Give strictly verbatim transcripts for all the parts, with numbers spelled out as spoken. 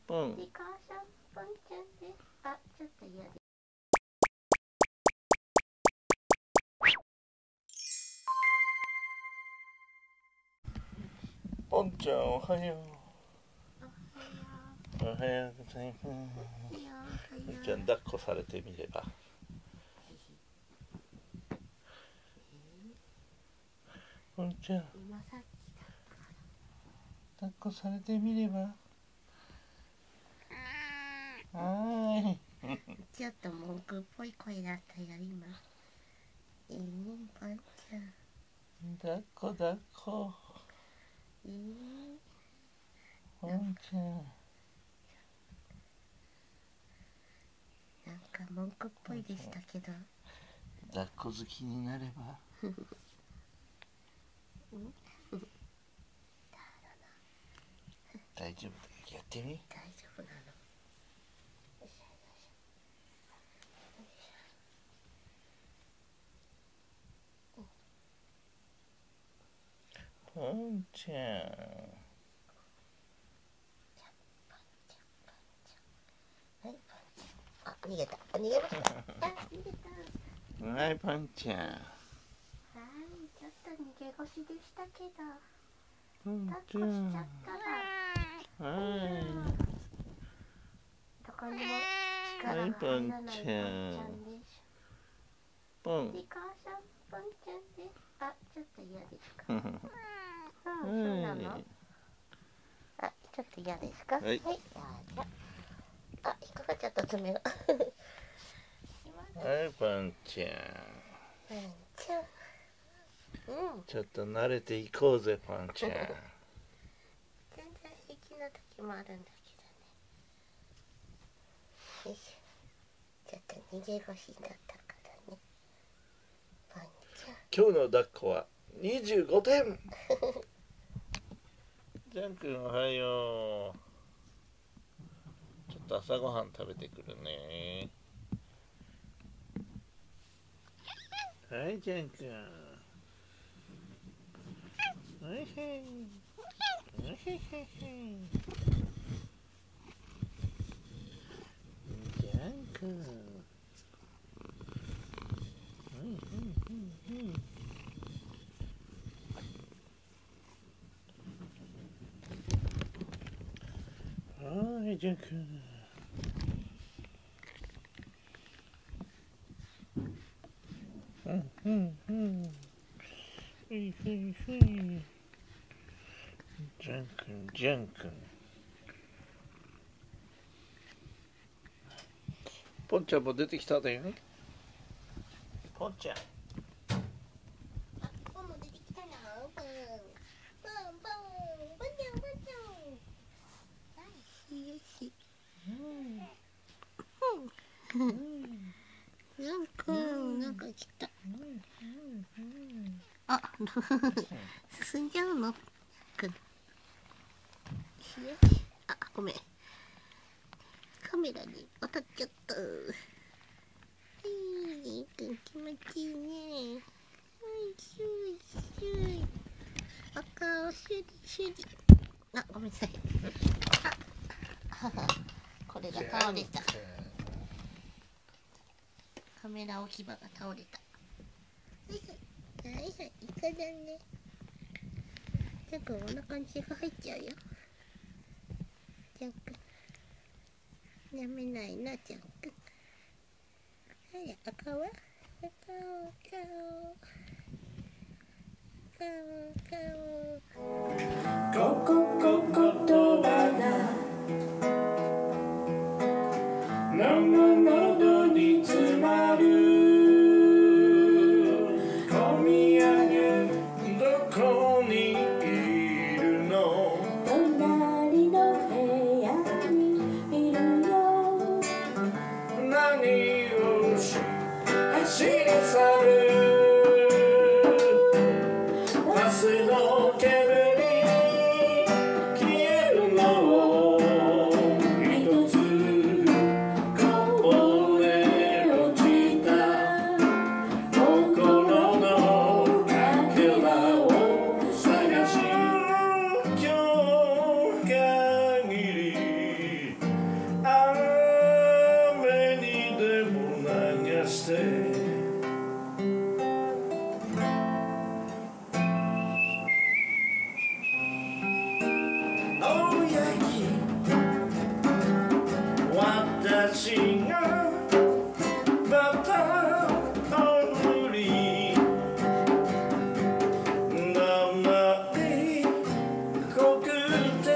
ポン。 リカさん、ポンちゃんです。あ、ちょっと嫌です。 ポンちゃん、おはよう。 おはよおはようございます。 う。おはよう。 ポンちゃん、抱っこされてみれば。ポンちゃん、 今さっき抱っこされてみれば。はーい。 ちょっと文句っぽい声だったよ、今。いいね、ポンちゃん。 抱っこ抱っこ。 いいね。 ポンちゃん。 なんか文句っぽいでしたけど。 抱っこ好きになれば。大丈夫だよ。やってみ。 大丈夫なの。 ポンちゃん。 はい、あ、逃げた。あ、逃げました。あ、逃げた。 はい、ポンちゃん。 はい、ちょっと逃げ腰でしたけど。 ポン抱っちゃん。 こしちゃったら。 はい。 どこにも力が入らないポンちゃんです。 ポン。 リカさん、ポンちゃんです。あ、ちょっと嫌ですか。うん、そうなの。あ、ちょっと嫌ですか。 はい。 はい、どうぞ。あ、引っかかっちゃった爪が。 はい、ポンちゃん。 ポンちゃん。うん。 ちょっと慣れていこうぜ、ポンちゃん。 全然平気な時もあるんだけどね。よいしょ。ちょっと逃げ腰だったからね。ポンちゃん。 今日の抱っこはにじゅうごてん。ジャン君、おはよう。ちょっと朝ごはん食べてくるね。はい、ジャン君。はいはい。はいはいはい。ジャン君。はいはいはいはい。はい、ジャン君。うんうんうん。はいはいはい。ジャン君、ジャン君。ポンちゃんも出てきただよね。ポンちゃん。 あ、ポンも出てきたな。ポン。ポンポン。ポンちゃん、ポンちゃん。はい、よし。うん。うん。なんか、なんか来た。あ、進んじゃうの。くん。あ、ごめん。カメラに当たっちゃった。いい、くん気持ちいいね。はい、シュイシュイ。赤をシュリシュリ。あ、ごめんなさい。あ、これが倒れた。カメラ置き場が倒れた。はいはい。はいはい、イカだね。ジャン君、お腹に血が入っちゃうよ。ジャン君。やめないな、ジャン君。はい、赤は赤を、顔、顔、顔。 こここことばが生喉に詰まる。込み上げどこにいるの。 隣の部屋にいるよ。 何をし走り去る。バスの煙消えるのを一つこぼれ落ちた心のかけらを探し今日限りして青柳私がまたおり名前こくて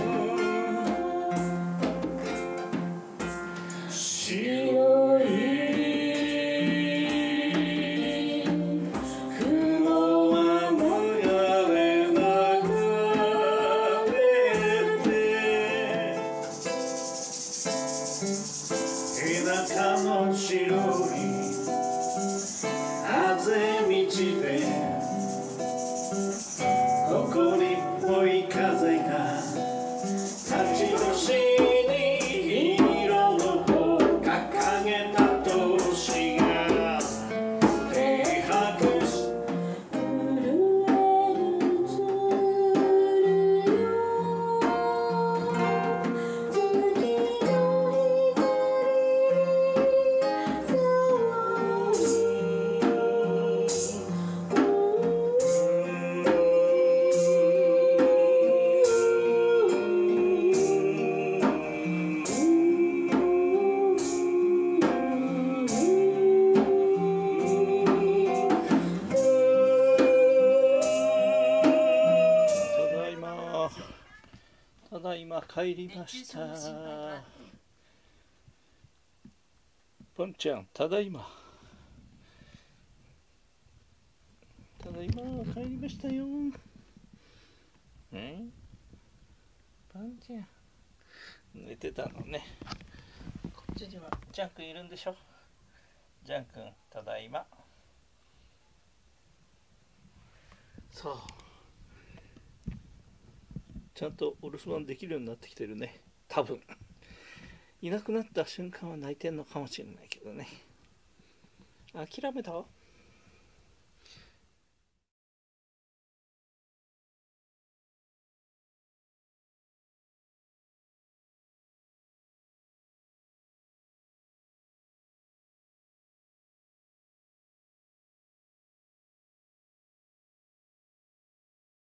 白い雲は流れ流れて田舎の白いあぜ道で埃っぽい風が立ち越しに色の方掲げた年が停泊しただいま帰りました。ポンちゃん、ただいま。ただいま帰りましたよ。え？ポンちゃん、寝てたのね。こっちにはジャン君いるんでしょ。ジャン君、ただいま。さあ。ちゃんとお留守番できるようになってきてるね。多分いなくなった瞬間は泣いてんのかもしれないけどね。諦めた？